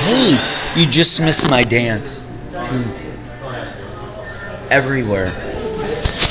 Hey, you just missed my dance. To everywhere.